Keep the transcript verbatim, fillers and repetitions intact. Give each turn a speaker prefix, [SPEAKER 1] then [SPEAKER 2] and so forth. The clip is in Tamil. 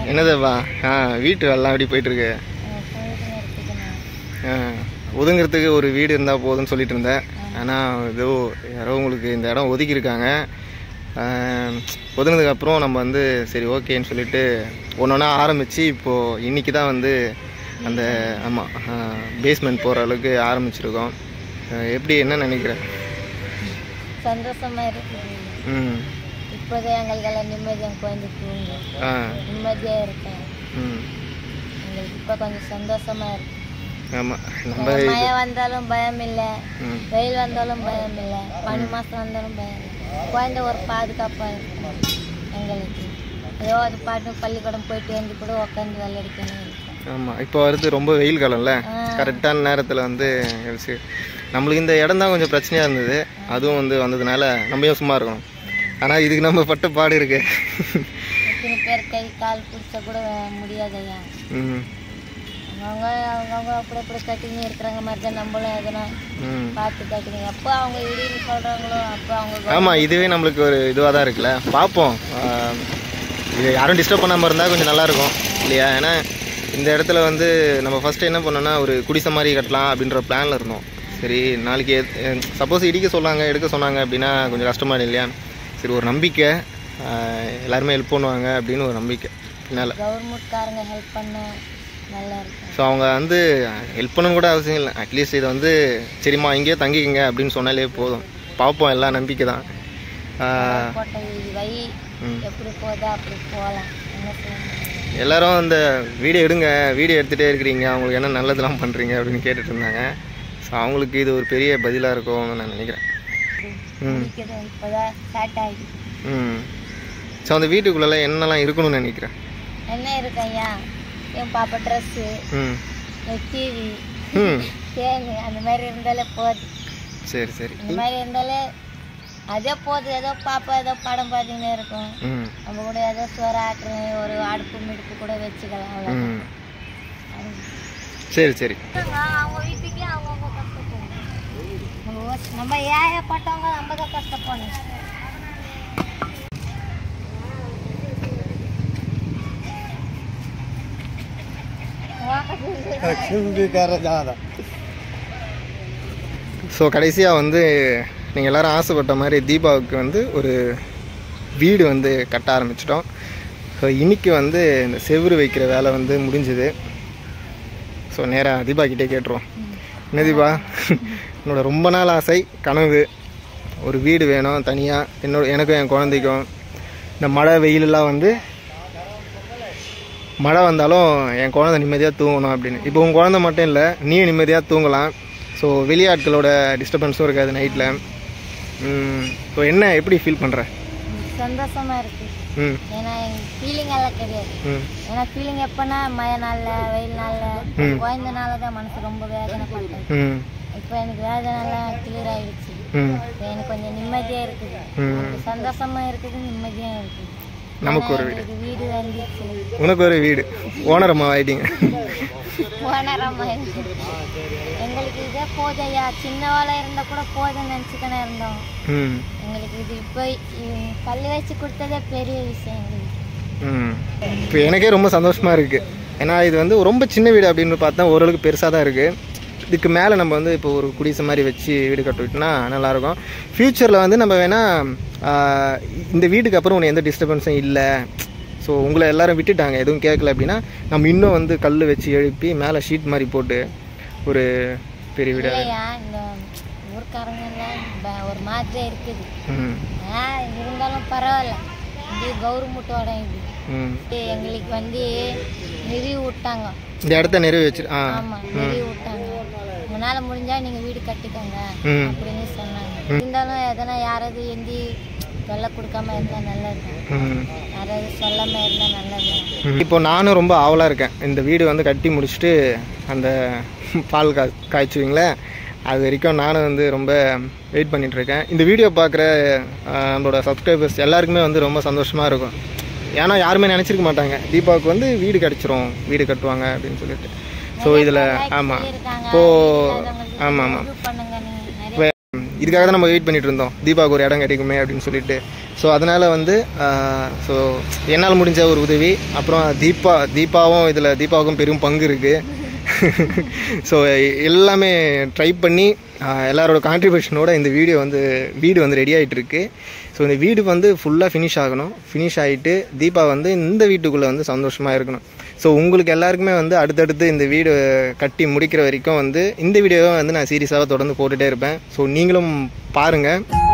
[SPEAKER 1] என்னதுப்பா? ஆ வீட்டு வேலைலாம் எப்படி போயிட்டுருக்கு? ஆ ஒதுங்கிறதுக்கு ஒரு வீடு இருந்தால் போதும்னு சொல்லிட்டு இருந்தேன். ஆனால் ஏதோ யாரோ உங்களுக்கு இந்த இடம் ஒதுக்கியிருக்காங்க. ஒதுங்கினதுக்கப்புறம் நம்ம வந்து சரி ஓகேன்னு சொல்லிட்டு ஒன்று ஒன்றா ஆரம்பித்து இப்போது இன்றைக்கி தான் வந்து அந்த ஆமாம் பேஸ்மெண்ட் போகிற அளவுக்கு ஆரம்பிச்சிருக்கோம். எப்படி என்ன நினைக்கிறேன்?
[SPEAKER 2] சந்தோஷமாக இருக்குது.
[SPEAKER 1] ம்
[SPEAKER 2] இப்போதே எங்களுக்கெல்லாம் நிம்மதியாக குழந்தை தூங்கு
[SPEAKER 1] ஆ
[SPEAKER 2] நிம்மதியாக இருக்கேன்.
[SPEAKER 1] ம்
[SPEAKER 2] எங்களுக்கு இப்போ கொஞ்சம் சந்தோஷமாக இருக்கு.
[SPEAKER 1] ஆமாம் நம்ம
[SPEAKER 2] மழை வந்தாலும் பயம் இல்லை, வெயில் வந்தாலும் பயம் இல்லை, பனி மாதம் வந்தாலும் பயம் இல்லை. குழந்தை ஒரு பாதுகாப்பாக இருக்கும் எங்களுக்கு. ஏதோ அது பாட்டு பள்ளிக்கூடம் போயிட்டு வந்து கூட உட்காந்து விளையாடிக்கணும்.
[SPEAKER 1] ஆமாம் இப்போ வருது ரொம்ப வெயில் காலம்ல, கரெக்டான நேரத்தில் வந்து நம்மளுக்கு இந்த இடம் தான் கொஞ்சம் பிரச்சனையாக இருந்தது. அதுவும் வந்து வந்ததுனால நம்மையும் சும்மா இருக்கணும். ஆனால் இதுக்கு நம்ம பட்ட பாடு இருக்கு.
[SPEAKER 2] எத்தனை பேர் கை கால் பிடிச்சா கூட முடியாது ஐயா.
[SPEAKER 1] ம்
[SPEAKER 2] அவங்க அவங்கவுங்க அப்படி அப்படி கட்டின்னு இருக்கிறாங்க மாதிரி தான் நம்மளும் எதனா பார்த்து கட்டிங்க. அப்போ அவங்க இடின்னு சொல்கிறாங்களோ அப்போ அவங்க. ஆமாம்
[SPEAKER 1] இதுவே நம்மளுக்கு ஒரு இதுவாக தான் இருக்குல்ல. பார்ப்போம், இது யாரும் டிஸ்டர்ப் பண்ணாமல் இருந்தால் கொஞ்சம் நல்லாயிருக்கும் இல்லையா? ஏன்னா இந்த இடத்துல வந்து நம்ம ஃபஸ்ட்டு என்ன பண்ணோன்னா ஒரு குடிசை மாதிரி கட்டலாம் அப்படின்ற பிளானில் இருந்தோம். சரி நாளைக்கு சப்போஸ் இடிக்க சொன்னாங்க எடுக்க சொன்னாங்க அப்படின்னா கொஞ்சம் கஷ்டமாக இல்லையா? சரி ஒரு நம்பிக்கை, எல்லாருமே ஹெல்ப் பண்ணுவாங்க அப்படின்னு ஒரு நம்பிக்கை. பின்னால்
[SPEAKER 2] கவர்மெண்ட்காரங்க ஹெல்ப் பண்ண நல்லா இருக்கும்.
[SPEAKER 1] ஸோ அவங்க வந்து ஹெல்ப் பண்ணணும் கூட அவசியம் இல்லை. அட்லீஸ்ட் இதை வந்து சரிம்மா இங்கேயே தங்கிக்கங்க அப்படின்னு சொன்னாலே போதும். பார்ப்போம், எல்லாம் நம்பிக்கை தான்.
[SPEAKER 2] எப்படி போதா அப்படி போகலாம்.
[SPEAKER 1] எல்லோரும் அந்த வீடியோ எடுங்க, வீடியோ எடுத்துகிட்டே இருக்கிறீங்க, அவங்களுக்கு என்ன நல்லதெல்லாம் பண்ணுறீங்க அப்படின்னு கேட்டுட்டு இருந்தாங்க. ஸோ அவங்களுக்கு இது ஒரு பெரிய பதிலாக இருக்கும்னு நான் நினைக்கிறேன். ம் ம் ஸோ அந்த வீட்டுக்குள்ளே என்னெல்லாம் இருக்கணும்னு நினைக்கிறேன்?
[SPEAKER 2] என்ன இருக்கு ஐயா? என் பாப்பா ட்ரெஸ்ஸு, டிவி, தேனு அந்த மாதிரி இருந்தாலே போதும்.
[SPEAKER 1] சரி சரி
[SPEAKER 2] இந்த மாதிரி இருந்தாலே அதே போதும். ஏதோ பாப்பா ஏதோ படம் பார்த்தீங்கன்னே இருக்கும். நம்ம கூட ஏதோ சோறு ஆக்குறேன், ஒரு அடுப்பு மிடுப்பு கூட வச்சுக்கலாம். அவ்வளோ.
[SPEAKER 1] சரி சரி
[SPEAKER 2] அவங்க வீட்டுக்கே அவங்கவுங்க கஷ்டப்படணும். நம்ம ஏகப்பட்டவங்க நம்ம தான் கஷ்டப்படணும்.
[SPEAKER 1] ஸோ கடைசியாக வந்து நீங்கள் எல்லோரும் ஆசைப்பட்ட மாதிரி தீபாவுக்கு வந்து ஒரு வீடு வந்து கட்ட ஆரம்பிச்சிட்டோம். ஸோ இன்றைக்கி வந்து இந்த செவுரு வைக்கிற வேலை வந்து முடிஞ்சுது. ஸோ நேராக தீபா கிட்டே கேட்டுருவோம். என்ன தீபா, என்னோட ரொம்ப நாள் ஆசை கனவு ஒரு வீடு வேணும் தனியாக, என்னோட எனக்கும் என் குழந்தைக்கும். இந்த மழை வெயிலெலாம் வந்து மழை வந்தாலும் என் குழந்தை நிம்மதியாக தூங்கணும் அப்படின்னு. இப்போ உங்கள் குழந்தை மட்டும் இல்லை, நீயும் நிம்மதியாக தூங்கலாம். ஸோ வெளியாட்களோட டிஸ்டர்பன்ஸும் இருக்காது நைட்டில். ஸோ என்ன எப்படி ஃபீல் பண்ணுற?
[SPEAKER 2] சந்தோஷமாக இருக்குது.
[SPEAKER 1] ம்
[SPEAKER 2] ஏன்னா எங்கள் ஃபீலிங் எல்லாம் கிடையாது. ஏன்னா ஃபீலிங் எப்போனா மழை நாளில் வெயில் நாளில் குழந்த நாள தான் மனசு ரொம்ப வேதனைப்பட்டது. இப்போ எனக்கு வேதனைலாம் கிளியர் ஆகிடுச்சு. இப்போ எனக்கு கொஞ்சம் நிம்மதியாக இருக்குது, சந்தோஷமாக இருக்குது, நிம்மதியாக இருக்குது.
[SPEAKER 1] நமக்கு ஒரு வீடு,
[SPEAKER 2] வீடு வந்துச்சு.
[SPEAKER 1] உனக்கு ஒரு வீடு, ஓனரம்மா ஆயிட்டீங்க.
[SPEAKER 2] ஓனரம்மா எங்களுக்கு இதே போதையா, சின்ன வேலை இருந்தால் கூட போதும் நினச்சிக்கணும் இருந்தோம். எங்களுக்கு இது இப்போ கல் வச்சு கொடுத்ததே பெரிய விஷயம் எங்களுக்கு.
[SPEAKER 1] ம் இப்போ எனக்கே ரொம்ப சந்தோஷமாக இருக்குது. ஏன்னா இது வந்து ரொம்ப சின்ன வீடு அப்படின்னு பார்த்தா ஓரளவுக்கு பெருசாக தான் இருக்குது. இதுக்கு மேலே நம்ம வந்து இப்போ ஒரு குடிசை மாதிரி வச்சு வீடு கட்டிவிட்டோம்னா நல்லாயிருக்கும். ஃப்யூச்சரில் வந்து நம்ம வேணால் இந்த வீட்டுக்கு அப்புறம் உனக்கு எந்த டிஸ்டர்பன்ஸும் இல்லை, ஸோ உங்களை எல்லோரும் விட்டுட்டாங்க எதுவும் கேட்கல அப்படின்னா நம்ம இன்னும் வந்து கல் வச்சு எழுப்பி மேலே ஷீட் மாதிரி போட்டு ஒரு பெரிய வீடு.
[SPEAKER 2] இந்த ஊர்க்காரங்கெல்லாம் ஒரு மாதிரியே இருக்குது. இருந்தாலும் பரவாயில்ல, இது கவர்மெண்ட்டோட இது. எங்களுக்கு வந்து நிறைவு விட்டாங்க,
[SPEAKER 1] இந்த இடத்த நிறைவு வச்சு.
[SPEAKER 2] ஆமாம் நிறைவு விட்டாங்க. உன்னால முடிஞ்சா நீங்க வீடு கட்டிக்கோங்க அப்படின்னு சொன்னாங்க. இருந்தாலும் எதனா யாராவது எந்தி சொல்ல கொடுக்காம இருந்தா நல்லது, யாராவது சொல்லாம இருந்தா நல்லது.
[SPEAKER 1] இப்போ நானும் ரொம்ப ஆவலாக இருக்கேன். இந்த வீடு வந்து கட்டி முடிச்சுட்டு அந்த பால் கா காய்ச்சுவீங்களே அது வரைக்கும் நானும் வந்து ரொம்ப வெயிட் பண்ணிகிட்ருக்கேன். இந்த வீடியோ பார்க்குற நம்மளோட சப்ஸ்கிரைபர்ஸ் எல்லாருக்குமே வந்து ரொம்ப சந்தோஷமாக இருக்கும். ஏன்னா யாருமே நினச்சிருக்க மாட்டாங்க தீபாவுக்கு வந்து வீடு கிடச்சிரும், வீடு கட்டுவாங்க அப்படின்னு சொல்லிட்டு. ஸோ இதில் ஆமாம் இப்போது ஆமாம் ஆமாம் இப்போ இதுக்காக தான் நம்ம வெயிட் பண்ணிட்டு இருந்தோம், தீபாவுக்கு ஒரு இடம் கிடைக்குமே அப்படின்னு சொல்லிட்டு. ஸோ அதனால் வந்து ஸோ என்னால் முடிஞ்ச ஒரு உதவி. அப்புறம் தீபா தீபாவும் இதில் தீபாவுக்கும் பெரும் பங்கு இருக்குது. ஸோ எல்லாமே ட்ரை பண்ணி எல்லாரோட கான்ட்ரிபியூஷனோட இந்த வீடியோ வந்து வீடு வந்து ரெடி ஆகிட்டு இருக்கு. ஸோ இந்த வீடு வந்து ஃபுல்லாக ஃபினிஷ் ஆகணும். ஃபினிஷ் ஆகிட்டு தீபா வந்து இந்த வீட்டுக்குள்ளே வந்து சந்தோஷமாக இருக்கணும். ஸோ உங்களுக்கு எல்லாருக்குமே வந்து அடுத்தடுத்து இந்த வீடு கட்டி முடிக்கிற வரைக்கும் வந்து இந்த வீடியோவை வந்து நான் சீரியஸாக தொடர்ந்து போட்டுகிட்டே இருப்பேன். ஸோ நீங்களும் பாருங்கள்.